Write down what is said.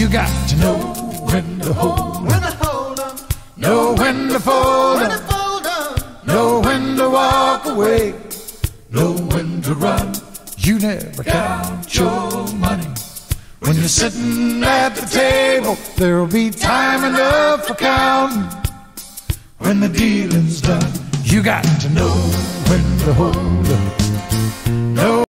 You got to know when to hold, know when to fold up, know when to walk away, know when to run. You never count your money. When you're sitting at the table, there'll be time enough for counting. When the dealing's done, you got to know when to hold up, know